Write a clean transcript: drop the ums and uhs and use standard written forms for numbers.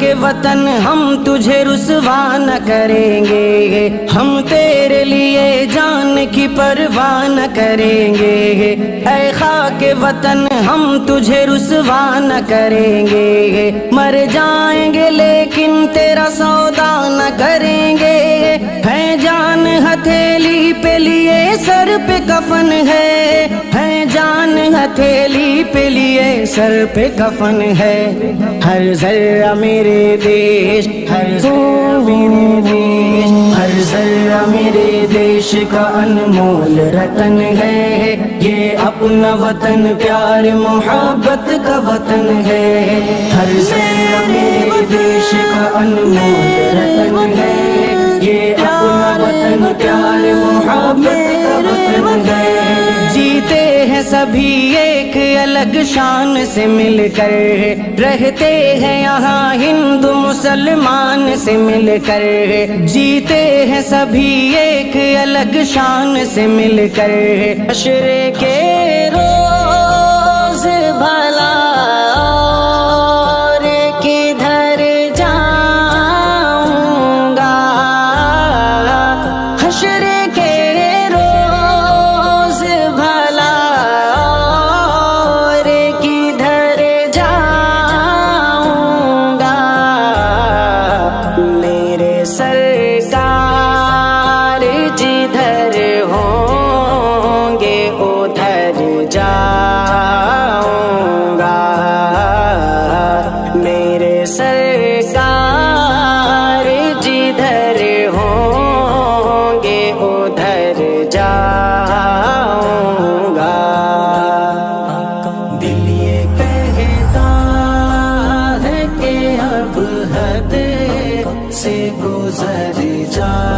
کے وطن ہم تجھے رسوا نہ کریں گے، ہم تیرے لیے جان کی پرواہ نہ کریں گے، اے خاک وطن ہم تجھے رسوا نہ کریں گے، مر جائیں گے لیکن تیرا سودا نہ کریں گے، ہے جان ہتھیلی پہ لیے سر پہ کفن ہے، جان ہتھیلی پہ لیے سر پہ کفن ہے، ہر ذرہ میرے دیش، ہر ذرہ میرے دیش، ہر ذرہ میرے دیش کا انمول رتن ہے، یہ اپنا وطن پیار محبت کا وطن ہے، ہر ذرہ میرے دیش کا انمول رتن ہے، یہ اپنا وطن پیار محبت کا وطن ہے، جیتے ہیں سبھی ایک الگ شان سے مل کر، رہتے ہیں یہاں ہندو مسلمان سے مل کر، جیتے ہیں سبھی ایک الگ شان سے مل کر، حشر کے روز بھلا اور کدھر جاؤں گا، حشر کے روز بھلا اور کدھر جاؤں گا، میرے سرکار جدھر ہوں گے ادھر جاؤں گا، میرے سرکار جدھر ہوں گے ادھر جاؤں گا، دل یہ کہتا ہے کہ اب حد سے گزر جا